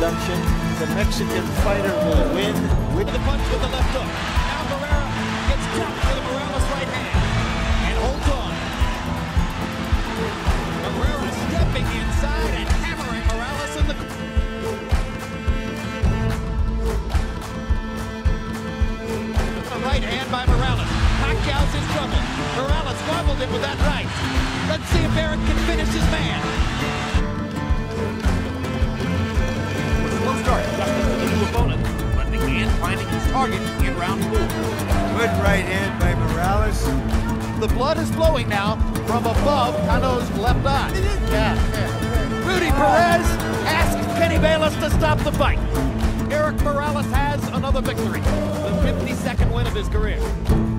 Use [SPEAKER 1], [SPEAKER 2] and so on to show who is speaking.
[SPEAKER 1] midsection. The Mexican fighter will win.
[SPEAKER 2] With the punch with the left hook. Now Barrera gets jumped with a Morales right hand. And holds on. Barrera stepping inside and hammering Morales in the... A right hand by Morales. Pacquiao's in trouble. Morales gobbled him with that right. Let's see if Eric can finish his man. Slow start. Justice to the new opponent. But McMahon finding his target in round 4.
[SPEAKER 3] Good right hand by Morales.
[SPEAKER 2] The blood is flowing now from above Cano's left eye. Rudy Perez asks Kenny Bayless to stop the fight. Eric Morales has another victory. The 52nd win of his career.